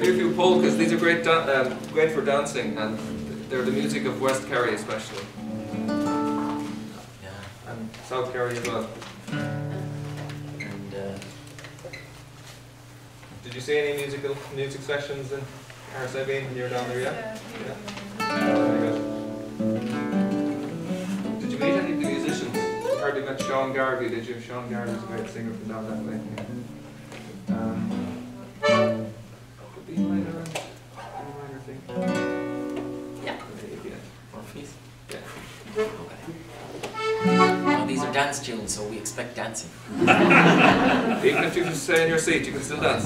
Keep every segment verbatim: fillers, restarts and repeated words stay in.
do a few polkas. These are great, um, great for dancing, and they're the music of West Kerry especially. Yeah. And South Kerry as well. And uh, did you see any musical music sessions in Arsebine when you were down there? Yeah. Yeah. Very good. Did you meet any of the musicians? You hardly met Sean Garvey, did you? Sean Garvey's a great singer from down that way. Um, the B minor and B minor thing. yeah. Yeah. Murphy's. Yeah. Okay. Well, these are dance tunes, so we expect dancing. Even if you just stay in your seat, you can still dance.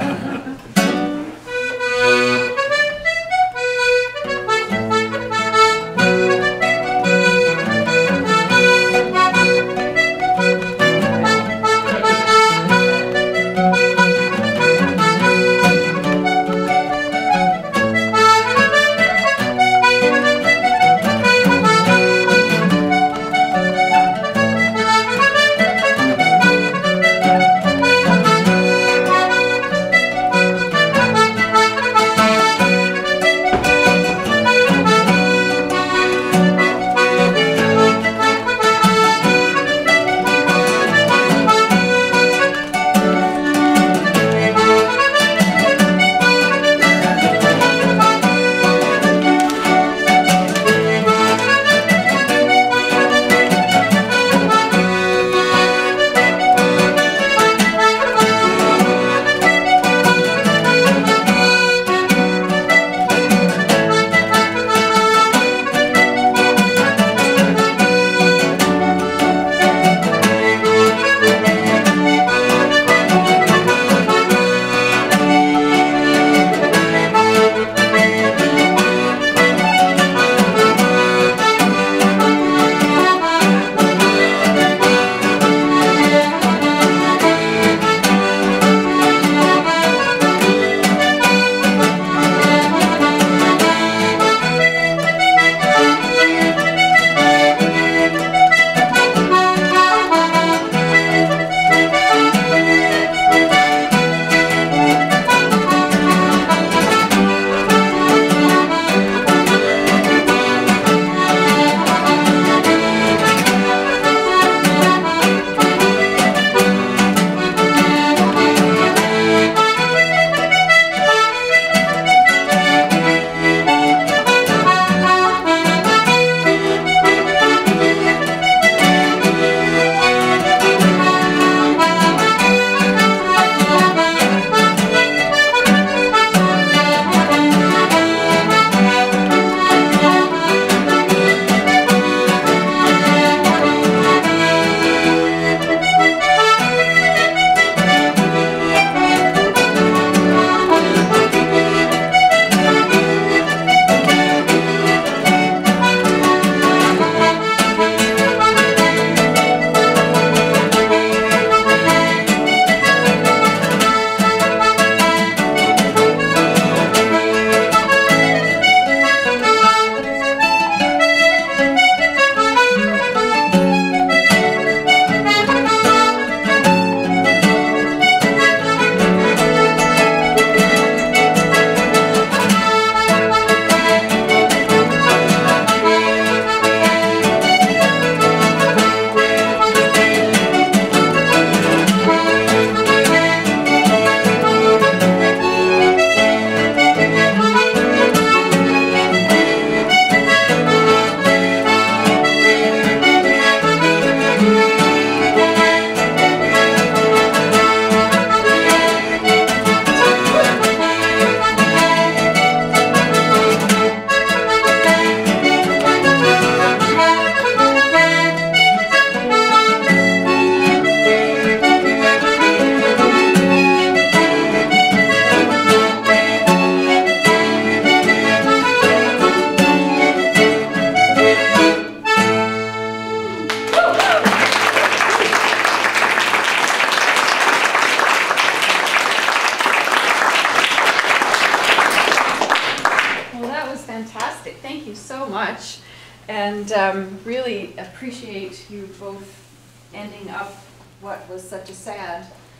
much, and um, really appreciate you both ending up what was such a sad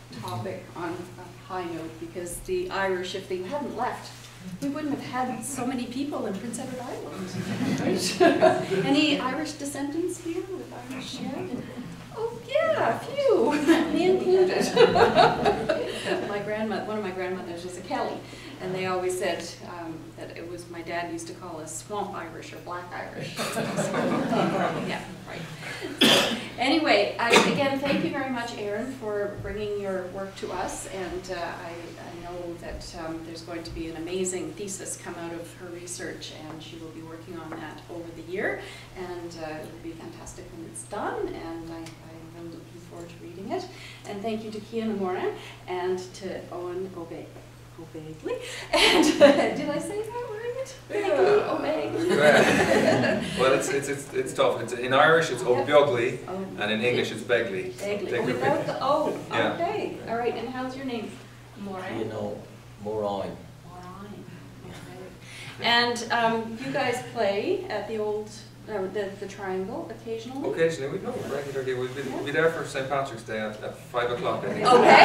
topic on a high note, because the Irish, if they hadn't left, we wouldn't have had so many people in Prince Edward Island. Right? Any Irish descendants here with Irish? Yeah. Oh yeah, a few, me included. My grandmother, one of my grandmothers was a Kelly, and they always said um, that it was, my dad used to call us swamp Irish or black Irish. Yeah, right. So, anyway, I, again, thank you very much, Erin, for bringing your work to us, and uh, I, I know that um, there's going to be an amazing thesis come out of her research, and she will be working on that over the year, and uh, it will be fantastic when it's done, and I, I am looking forward to reading it. And thank you to Cian Moran and to Eoin O'Beaglaoich. O'Beaglaoich. And uh, did I say that right? Beaglaoich, O'Beaglaoich. Well, it's, it's, it's, it's tough. It's, in Irish, it's O'Beaglaoich, Oh, and in English, it's Beaglaoich. Beaglaoich. Without the O. Yeah. Okay. All right. And how's your name? Moran. You know, Rowan. Moran. Okay. And um, you guys play at the old, uh, the, the Triangle occasionally? Occasionally, we know regularly. We'll be, we'll be there for Saint Patrick's Day at, at five o'clock. Okay. In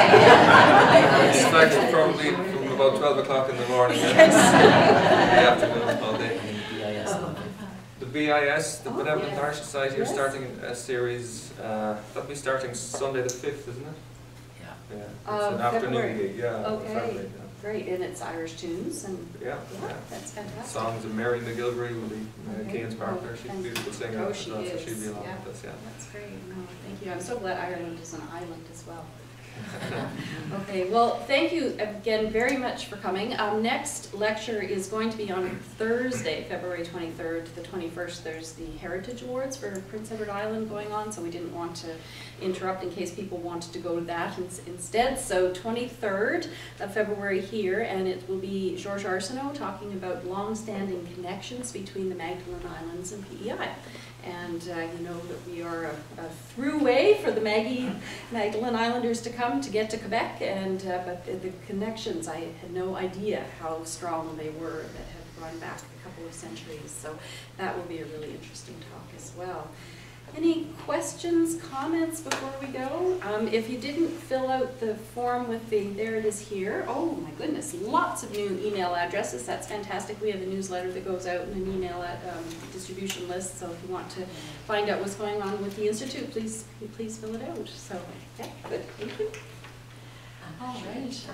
fact, probably from about twelve o'clock in the morning. Yes. The afternoon, all day. The B I S, the Oh, Benevolent yes. Irish Society, are Yes. starting a series. Uh, that'll be starting Sunday the fifth, isn't it? Yeah. Yeah. It's Uh, an afternoon February. gig. Yeah. Okay. Saturday, Great. And it's Irish tunes and yeah. Yeah. yeah, yeah. that's fantastic. Songs of Mary McGilvery will be uh, Okay. Cian's partner. Oh, She's a and- beautiful singer. oh, as she well, so is, she'll be along yeah. with us. Yeah. That's great. No, thank you. I'm so glad Ireland is an island as well. Okay, well, thank you again very much for coming. Um, next lecture is going to be on Thursday, February twenty-third to the twenty-first. There's the Heritage Awards for Prince Edward Island going on, so we didn't want to interrupt in case people wanted to go to that in instead. So twenty-third of February here, and it will be Georges Arsenault talking about long-standing connections between the Magdalen Islands and P E I. And uh, you know that we are a, a throughway for the Maggie, Magdalen Islanders to come to get to Quebec, and uh, but the, the connections, I had no idea how strong they were that have gone back a couple of centuries. So that will be a really interesting talk as well. Any questions, comments before we go? Um, if you didn't fill out the form with the, there it is here. Oh my goodness, lots of new email addresses. That's fantastic. We have a newsletter that goes out and an email at, um, distribution list. So if you want to find out what's going on with the Institute, please please fill it out. So, yeah, good. Thank you. All right.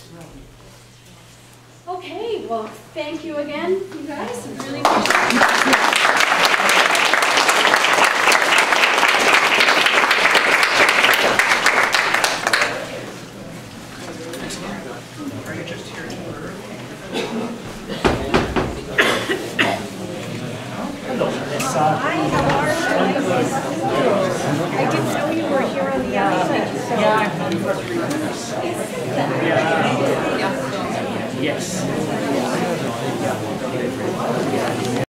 Okay, well, thank you again, you guys. I really appreciate it. Hi, how are you? I didn't know you were here on the outside. So.